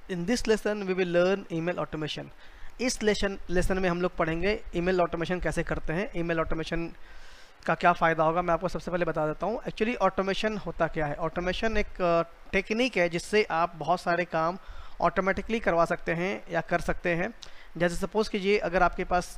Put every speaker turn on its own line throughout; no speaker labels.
In this lesson we will learn email automation. इस lesson में हम लोग पढ़ेंगे ईमेल ऑटोमेशन कैसे करते हैं, ईमेल ऑटोमेशन का क्या फ़ायदा होगा। मैं आपको सबसे पहले बता देता हूँ एक्चुअली ऑटोमेशन होता क्या है। ऑटोमेशन एक टेक्निक है जिससे आप बहुत सारे काम ऑटोमेटिकली करवा सकते हैं या कर सकते हैं। जैसे सपोज़ कीजिए अगर आपके पास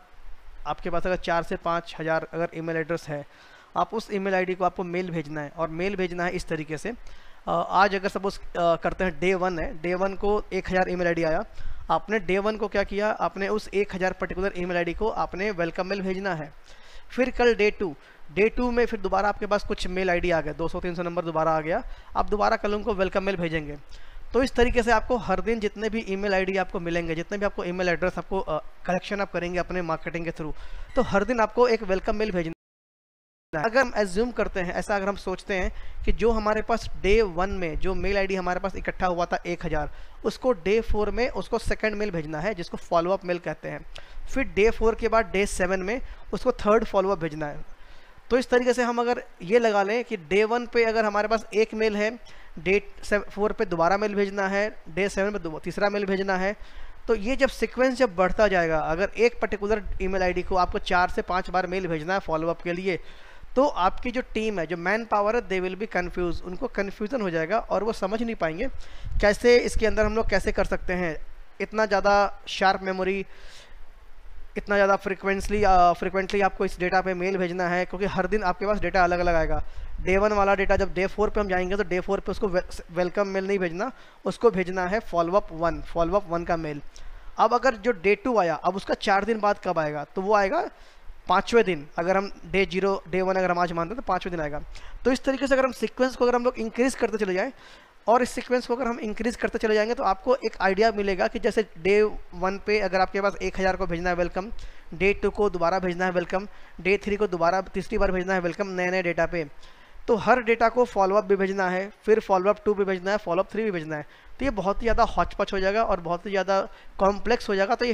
अगर 4 से 5 हज़ार अगर ईमेल एड्रेस है, आप उस ईमेल आईडी को आपको मेल भेजना है और मेल भेजना है इस तरीके से। आज अगर सपोज करते हैं डे 1 है, डे 1 को 1000 ईमेल आईडी आया, आपने डे 1 को क्या किया, आपने उस 1000 पर्टिकुलर ईमेल आईडी को आपने वेलकम मेल भेजना है। फिर कल डे 2 में फिर दोबारा आपके पास कुछ मेल आईडी आ गए, 200-300 नंबर दोबारा आ गया, आप दोबारा कल उनको वेलकम मेल भेजेंगे। तो इस तरीके से आपको हर दिन जितने भी ईमेल आईडी आपको मिलेंगे, जितने भी आपको ईमेल एड्रेस आपको कलेक्शन आप करेंगे अपने मार्केटिंग के थ्रू, तो हर दिन आपको एक वेलकम मेल भेजना है। अगर हम एज्यूम करते हैं, ऐसा अगर हम सोचते हैं कि जो हमारे पास डे 1 में जो मेल आईडी हमारे पास इकट्ठा हुआ था 1000, उसको डे 4 में उसको सेकंड मेल भेजना है जिसको फॉलोअप मेल कहते हैं। फिर डे 4 के बाद डे 7 में उसको थर्ड फॉलोअप भेजना है। तो इस तरीके से हम अगर ये लगा लें कि डे 1 पे अगर हमारे पास एक मेल है, डे 4 पे दोबारा मेल भेजना है, डे 7 पे तीसरा मेल भेजना है, तो ये जब सीक्वेंस जब बढ़ता जाएगा, अगर एक पर्टिकुलर ईमेल आईडी को आपको 4 से 5 बार मेल भेजना है फॉलोअप के लिए, तो आपकी जो टीम है, जो मैन पावर है, दे विल बी कन्फ्यूज, उनको कन्फ्यूज़न हो जाएगा और वो समझ नहीं पाएंगे कैसे इसके अंदर हम लोग कैसे कर सकते हैं। इतना ज़्यादा शार्प मेमोरी, इतना ज़्यादा फ्रिक्वेंटली आपको इस डेटा पे मेल भेजना है, क्योंकि हर दिन आपके पास डेटा अलग अलग आएगा। डे 1 वाला डेटा जब डे 4 पे हम जाएंगे तो डे 4 पे उसको वेलकम मेल नहीं भेजना, उसको भेजना है फॉलोअप 1 का मेल। अब अगर जो डे 2 आया, अब उसका 4 दिन बाद कब आएगा, तो वो आएगा 5वें दिन। अगर हम डे 1 अगर हम आज मानते हैं तो 5वें दिन आएगा। तो इस तरीके से अगर हम सीक्वेंस को अगर हम लोग इंक्रीज़ करते चले जाएँ और इस सीक्वेंस को अगर हम इंक्रीज़ करते चले जाएंगे तो आपको एक आइडिया मिलेगा कि जैसे डे 1 पे अगर आपके पास 1000 को भेजना है वेलकम, डे 2 को दोबारा भेजना है वेलकम, डे 3 को दोबारा तीसरी बार भेजना है वेलकम नए डेटा पे, तो हर डेटा को फॉलोअप भी भेजना है, फिर फॉलोअप 2 भी भेजना है, फॉलोअप 3 भी भेजना है। तो ये बहुत ही ज़्यादा हॉचपच हो जाएगा और बहुत ही ज़्यादा कॉम्प्लेक्स हो जाएगा। तो ये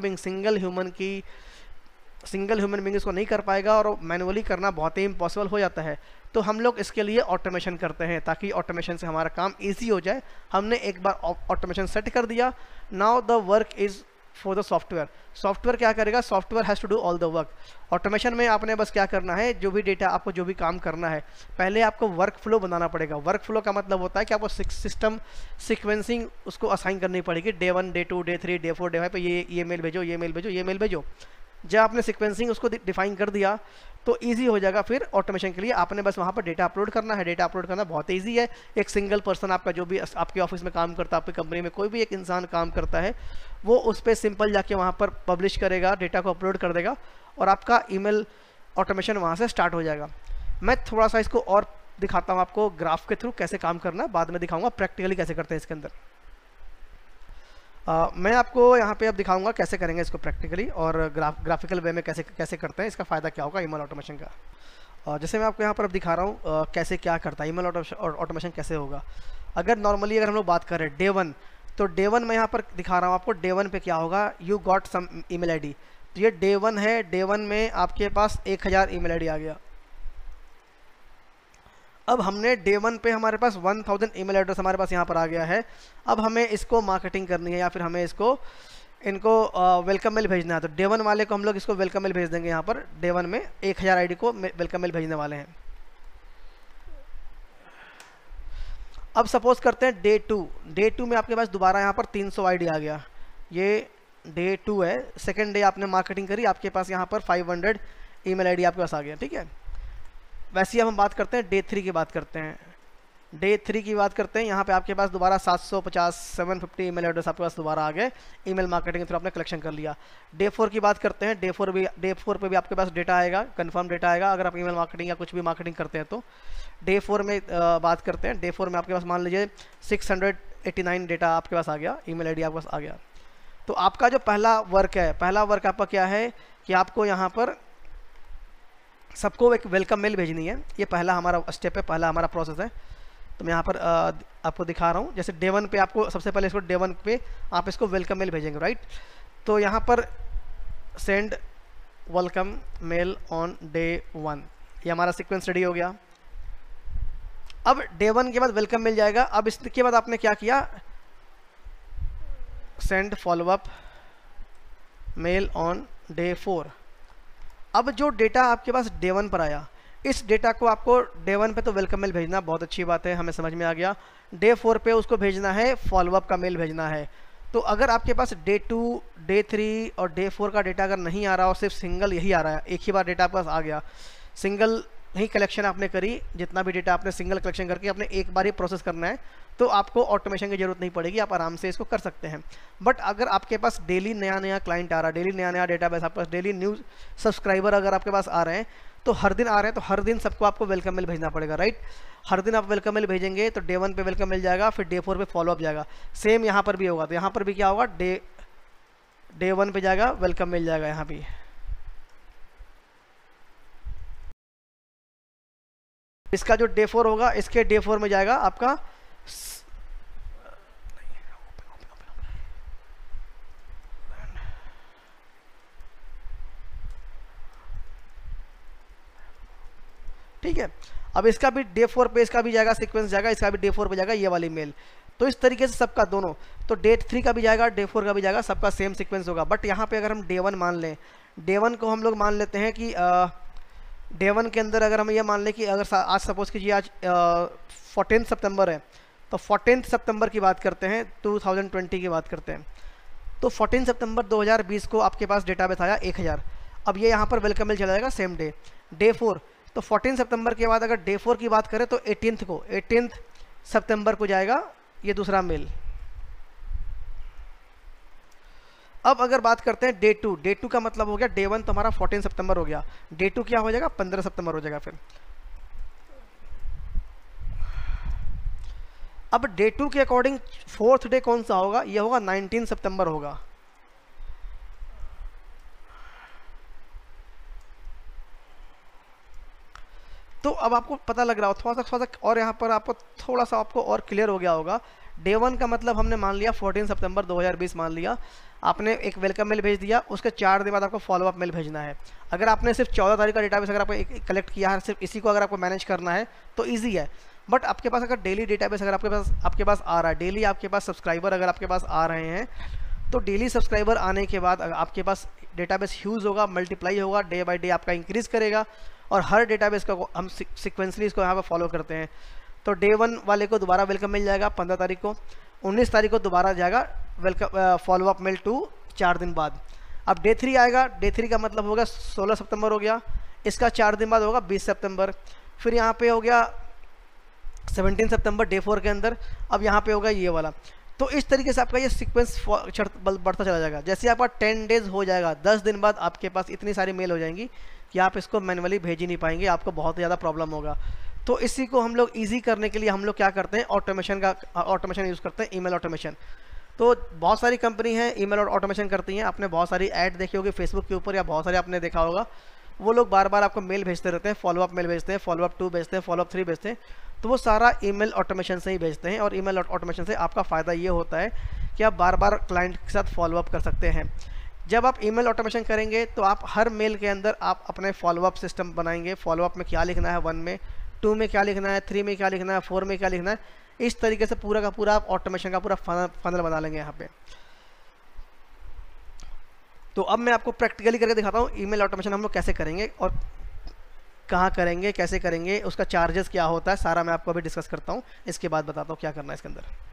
सिंगल ह्यूमन बींग इसको नहीं कर पाएगा और मैनुअली करना बहुत ही इम्पॉसिबल हो जाता है। तो हम लोग इसके लिए ऑटोमेशन करते हैं ताकि ऑटोमेशन से हमारा काम इजी हो जाए। हमने एक बार ऑटोमेशन सेट कर दिया, now the work is for the software क्या करेगा, software has to do all the work. Automation में आपने बस क्या करना है, जो भी डेटा आपको जो भी काम करना है, पहले आपको वर्क फ्लो बनाना पड़ेगा। वर्क फ्लो का मतलब होता है कि आपको सिस्टम सीक्वेंसिंग उसको असाइन करनी पड़ेगी। Day 1, day 2, day 3, day 4, day 5 पे ये मेल भेजो, ये मेल भेजो, ये मेल भेजो। जब आपने सीक्वेंसिंग उसको डिफाइन कर दिया तो इजी हो जाएगा फिर ऑटोमेशन के लिए। आपने बस वहाँ पर डेटा अपलोड करना है। डेटा अपलोड करना बहुत इजी है। एक सिंगल पर्सन आपका जो भी आपके ऑफिस में काम करता है, आपकी कंपनी में कोई भी एक इंसान काम करता है, वो उस पर सिंपल जाके वहाँ पर पब्लिश करेगा, डेटा को अपलोड कर देगा और आपका ईमेल ऑटोमेशन वहाँ से स्टार्ट हो जाएगा। मैं थोड़ा सा इसको और दिखाता हूँ आपको ग्राफ के थ्रू कैसे काम करना, बाद में दिखाऊँगा प्रैक्टिकली कैसे करते हैं इसके अंदर। मैं आपको यहाँ पे अब दिखाऊंगा कैसे करेंगे इसको प्रैक्टिकली और ग्राफिकल वे में कैसे करते हैं, इसका फ़ायदा क्या होगा ईमेल ऑटोमेशन का। जैसे मैं आपको यहाँ पर अब दिखा रहा हूँ कैसे क्या करता है ईमेल ऑटोमेशन कैसे होगा। अगर नॉर्मली अगर हम लोग बात करें डे 1, तो डे 1 मैं यहाँ पर दिखा रहा हूँ आपको। डे 1 पे क्या होगा, you got some email ID. तो ये डे 1 है, डे 1 में आपके पास 1000 ईमेल आईडी आ गया। अब हमने डे 1 पे हमारे पास 1000 ईमेल एड्रेस हमारे पास यहाँ पर आ गया है। अब हमें इसको मार्केटिंग करनी है या फिर हमें इनको वेलकम मेल भेजना है। तो डे 1 वाले को हम लोग इसको वेलकम मेल भेज देंगे। यहाँ पर डे 1 में 1000 आईडी को वेलकम मेल भेजने वाले हैं। अब सपोज करते हैं डे 2 में आपके पास दोबारा यहाँ पर 300 आईडी आ गया। ये डे 2 है, सेकेंड डे आपने मार्केटिंग करी, आपके पास यहाँ पर 500 ईमेल आईडी आपके पास आ गया। ठीक है, वैसे ही अब हम बात करते हैं डे 3 की बात करते हैं। डे 3 की बात करते हैं, यहाँ पे आपके पास दोबारा 750 ईमेल एड्रेस आपके पास दोबारा आ गए। ईमेल मार्केटिंग के थ्रू आपने कलेक्शन कर लिया। डे 4 की बात करते हैं। डे 4 पे भी आपके पास डेटा आएगा, कंफर्म डेटा आएगा अगर आप ईमेल मार्केटिंग या कुछ भी मार्केटिंग करते हैं तो। डे 4 में बात करते हैं। डे 4 में आपके पास मान लीजिए 689 डेटा आपके पास आ गया, ईमेल आईडी आपके पास आ गया। तो आपका जो पहला वर्क आपका क्या है कि आपको यहाँ पर सबको एक वेलकम मेल भेजनी है। ये पहला हमारा स्टेप है, पहला हमारा प्रोसेस है। तो मैं यहाँ पर आपको दिखा रहा हूँ। जैसे डे 1 पे आपको सबसे पहले इसको डे 1 पे आप इसको वेलकम मेल भेजेंगे, राइट। तो यहाँ पर send welcome mail on day 1, ये हमारा सीक्वेंस रेडी हो गया। अब डे 1 के बाद वेलकम मिल जाएगा। अब इसके बाद आपने क्या किया, send followup mail on day 4। अब जो डेटा आपके पास डे 1 पर आया, इस डेटा को आपको डे 1 पे तो वेलकम मेल भेजना, बहुत अच्छी बात है, हमें समझ में आ गया। डे 4 पे उसको भेजना है, फॉलोअप का मेल भेजना है। तो अगर आपके पास डे 2, डे 3 और डे 4 का डेटा अगर नहीं आ रहा और सिर्फ सिंगल यही आ रहा है, एक ही बार डेटा आपके पास आ गया, सिंगल ही कलेक्शन आपने करी, जितना भी डेटा आपने सिंगल कलेक्शन करके आपने एक बार ही प्रोसेस करना है, तो आपको ऑटोमेशन की जरूरत नहीं पड़ेगी, आप आराम से इसको कर सकते हैं। बट अगर आपके पास डेली नया नया क्लाइंट आ रहा है, डेली नया नया डेटाबेस, आपके पास डेली न्यू सब्सक्राइबर अगर आपके पास आ रहे हैं, तो हर दिन आ रहे हैं, तो हर दिन सबको आपको वेलकम मेल भेजना पड़ेगा, राइट। हर दिन आप वेलकम मेल भेजेंगे तो डे 1 पे वेलकम मिल जाएगा, फिर डे 4 पे फॉलोअप जाएगा। सेम यहाँ पर भी होगा, तो यहाँ पर भी क्या होगा, डे 1 पे जाएगा, वेलकम मिल जाएगा यहाँ भी। इसका जो डे 4 होगा, इसके डे 4 में जाएगा आपका ठीक है। अब इसका भी डे 4 पे इसका भी जाएगा, सीक्वेंस जाएगा, इसका भी डे 4 पे जाएगा ये वाली मेल। तो इस तरीके से सबका दोनों, तो डे 3 का भी जाएगा, डे 4 का भी जाएगा, सबका सेम सीक्वेंस होगा। बट यहाँ पे अगर हम डे 1 मान लें, डे 1 को हम लोग मान लेते हैं कि डे 1 के अंदर अगर हम ये मान लें कि अगर आज सपोज कीजिए आज 14 सितंबर है, तो 14 सितंबर की बात करते हैं, 2020 की बात करते हैं, तो 14 सितंबर 2020 को आपके पास डेटाबेस आया 1000। अब ये यहाँ पर वेलकम मेल चला जाएगा सेम डे 4। तो 14 सितंबर के बाद अगर डे 4 की बात करें तो 18 सितंबर को जाएगा ये दूसरा मेल। अब अगर बात करते हैं डे 2 का मतलब हो गया, डे 1 तो हमारा 14 सितंबर हो गया, डे 2 क्या हो जाएगा, 15 सितंबर हो जाएगा। फिर अब डे 2 के अकॉर्डिंग 4th डे कौन सा होगा, ये होगा 19 सितंबर होगा। तो अब आपको पता लग रहा हो थोड़ा सा और यहाँ पर आपको थोड़ा सा आपको और क्लियर हो गया होगा। डे 1 का मतलब हमने मान लिया 14 सितंबर 2020 मान लिया, आपने एक वेलकम मेल भेज दिया, उसके 4 दिन बाद आपको फॉलोअप मेल भेजना है। अगर आपने सिर्फ 14 तारीख का डेटाबेस अगर आपको कलेक्ट किया है, सिर्फ इसी को अगर आपको मैनेज करना है तो ईजी है। बट आपके पास अगर डेली डेटाबेस अगर आपके पास आ रहा है, डेली आपके पास सब्सक्राइबर अगर आपके पास आ रहे हैं, तो डेली सब्सक्राइबर आने के बाद आपके पास डेटाबेस ह्यूज होगा, मल्टीप्लाई होगा, डे बाय डे आपका इंक्रीज़ करेगा। और हर डेटाबेस का हम सिक्वेंसली इसको यहाँ पर फॉलो करते हैं। तो डे 1 वाले को दोबारा वेलकम मिल जाएगा 15 तारीख को, 19 तारीख को दोबारा जाएगा वेलकम फॉलोअप मेल 2 4 दिन बाद। अब डे 3 आएगा, डे 3 का मतलब होगा 16 सितंबर हो गया, इसका 4 दिन बाद होगा 20 सितंबर। फिर यहाँ पे हो गया 17 सितंबर डे 4 के अंदर, अब यहाँ पे होगा ये वाला। तो इस तरीके से आपका ये सीक्वेंस बढ़ता चला जाएगा। जैसे आपका 10 डेज हो जाएगा, 10 दिन बाद आपके पास इतनी सारी मेल हो जाएंगी कि आप इसको मैनुअली भेज ही नहीं पाएंगे, आपको बहुत ज़्यादा प्रॉब्लम होगा। तो इसी को हम लोग ईजी करने के लिए हम लोग क्या करते हैं, ऑटोमेशन यूज़ करते हैं, ईमेल ऑटोमेशन। तो बहुत सारी कंपनी हैं ईमेल ऑटोमेशन करती हैं, आपने बहुत सारी ऐड देखी होगी फेसबुक के ऊपर या बहुत सारे आपने देखा होगा, वो लोग बार बार आपको मेल भेजते रहते हैं, फॉलोअप मेल भेजते हैं, फॉलोअप 2 भेजते हैं, फॉलोअप 3 भेजते हैं। तो वो सारा ईमेल ऑटोमेशन से ही भेजते हैं। और ईमेल ऑटोमेशन से आपका फ़ायदा ये होता है कि आप बार बार क्लाइंट के साथ फॉलोअप कर सकते हैं। जब आप ईमेल ऑटोमेशन करेंगे तो आप हर मेल के अंदर आप अपने फॉलोअप सिस्टम बनाएंगे, फॉलोअप में क्या लिखना है, 1 में, 2 में क्या लिखना है, 3 में क्या लिखना है, 4 में क्या लिखना है, इस तरीके से पूरा का पूरा आप ऑटोमेशन का पूरा फनल बना लेंगे यहाँ पे। तो अब मैं आपको प्रैक्टिकली करके दिखाता हूँ ईमेल ऑटोमेशन हम लोग कैसे करेंगे और कहाँ करेंगे, कैसे करेंगे, उसका चार्जेस क्या होता है, सारा मैं आपको अभी डिस्कस करता हूँ, इसके बाद बताता हूँ क्या करना है इसके अंदर।